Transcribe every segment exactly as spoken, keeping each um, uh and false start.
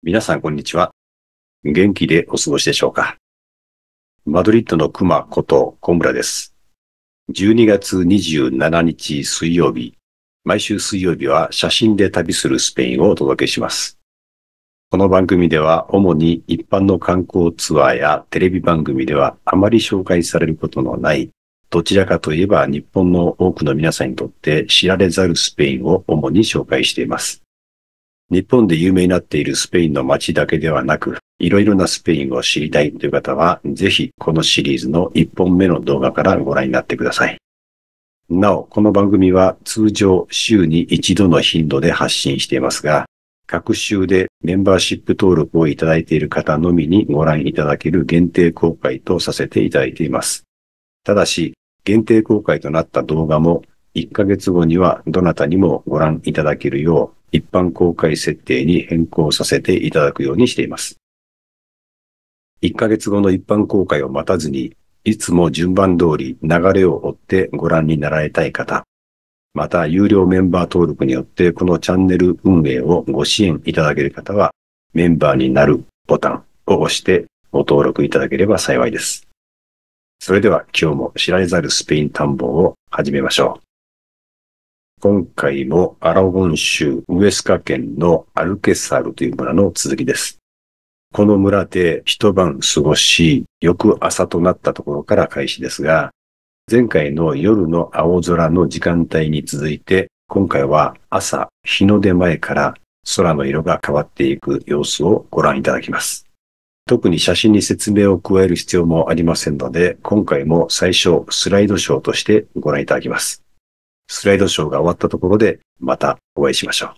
皆さんこんにちは。元気でお過ごしでしょうか。マドリッドの熊こと小村です。じゅうにがつにじゅうしちにち水曜日、毎週水曜日は写真で旅するスペインをお届けします。この番組では主に一般の観光ツアーやテレビ番組ではあまり紹介されることのない、どちらかといえば日本の多くの皆さんにとって知られざるスペインを主に紹介しています。日本で有名になっているスペインの街だけではなく、いろいろなスペインを知りたいという方は、ぜひこのシリーズのいっぽんめの動画からご覧になってください。なお、この番組は通常週に一度の頻度で発信していますが、各週でメンバーシップ登録をいただいている方のみにご覧いただける限定公開とさせていただいています。ただし、限定公開となった動画もいっかげつごにはどなたにもご覧いただけるよう一般公開設定に変更させていただくようにしています。いっかげつごの一般公開を待たずに、いつも順番通り流れを追ってご覧になられたい方、また有料メンバー登録によってこのチャンネル運営をご支援いただける方は、メンバーになるボタンを押してご登録いただければ幸いです。それでは今日も知られざるスペイン探訪を始めましょう。今回もアラゴン州ウエスカ県のアルケサルという村の続きです。この村で一晩過ごし、翌朝となったところから開始ですが、前回の夜の青空の時間帯に続いて、今回は朝日の出前から空の色が変わっていく様子をご覧いただきます。特に写真に説明を加える必要もありませんので、今回も最初スライドショーとしてご覧いただきます。スライドショーが終わったところでまたお会いしましょう。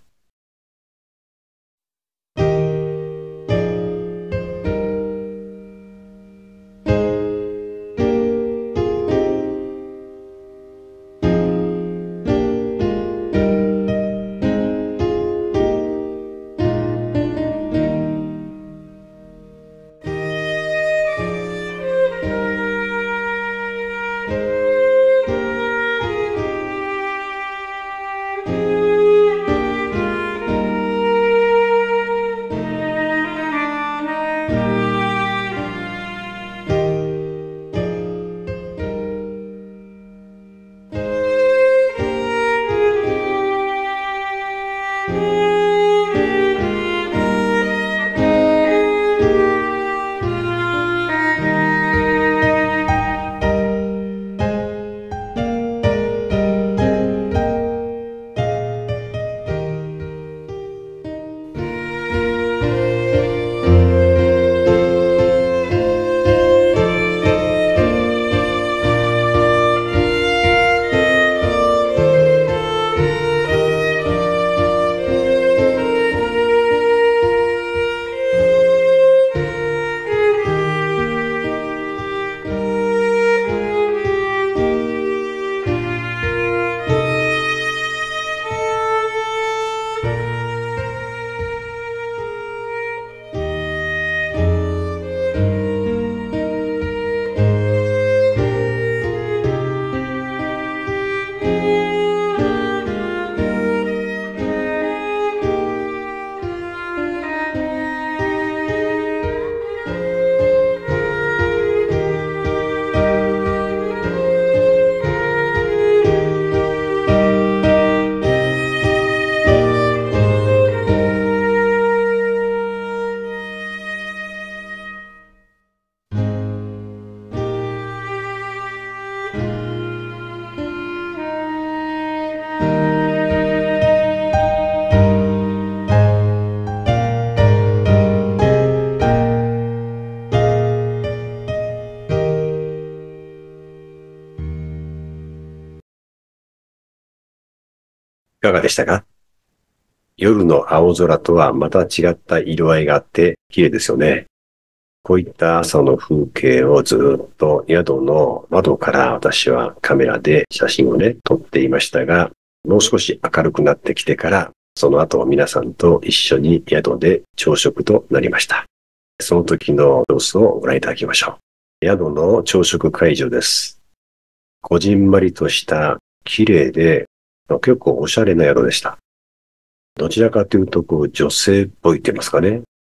いかがでしたか？夜の青空とはまた違った色合いがあって綺麗ですよね。こういった朝の風景をずっと宿の窓から私はカメラで写真をね、撮っていましたが、もう少し明るくなってきてから、その後皆さんと一緒に宿で朝食となりました。その時の様子をご覧いただきましょう。宿の朝食会場です。こじんまりとした綺麗で結構おしゃれな宿でした。どちらかというとこう女性っぽいって言いますかね。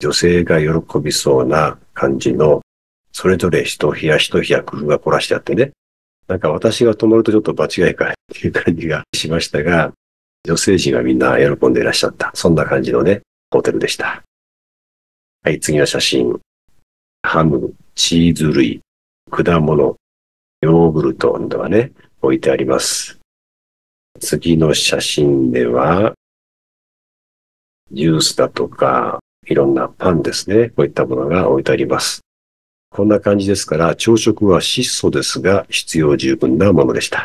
女性が喜びそうな感じの、それぞれ一部屋一部屋工夫が凝らしてあってね、なんか私が泊まるとちょっと場違いかっていう感じがしましたが、女性陣はみんな喜んでいらっしゃった。そんな感じのね、ホテルでした。はい、次の写真。ハム、チーズ類、果物、ヨーグルトなどがね、置いてあります。次の写真では、ジュースだとか、いろんなパンですね。こういったものが置いてあります。こんな感じですから、朝食は質素ですが、必要十分なものでした。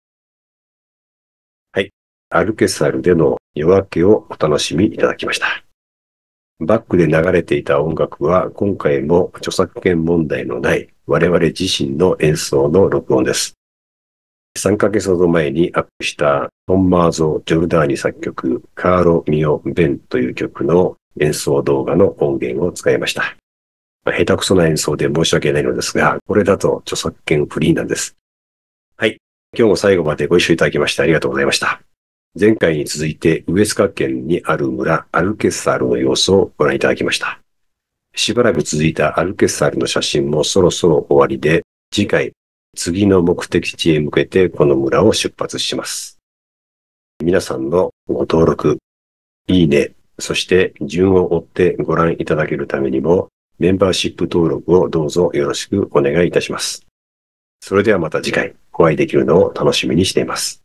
はい。アルケサルでの夜明けをお楽しみいただきました。バックで流れていた音楽は、今回も著作権問題のない我々自身の演奏の録音です。さんかげつほど前にアップしたトンマーゾ・ジョルダーニ作曲カーロ・ミオ・ベンという曲の演奏動画の音源を使いました。下手くそな演奏で申し訳ないのですが、これだと著作権フリーなんです。はい。今日も最後までご一緒いただきましてありがとうございました。前回に続いてウエスカ県にある村アルケッサールの様子をご覧いただきました。しばらく続いたアルケッサールの写真もそろそろ終わりで、次回次の目的地へ向けてこの村を出発します。皆さんのご登録、いいね、そして順を追ってご覧いただけるためにもメンバーシップ登録をどうぞよろしくお願いいたします。それではまた次回お会いできるのを楽しみにしています。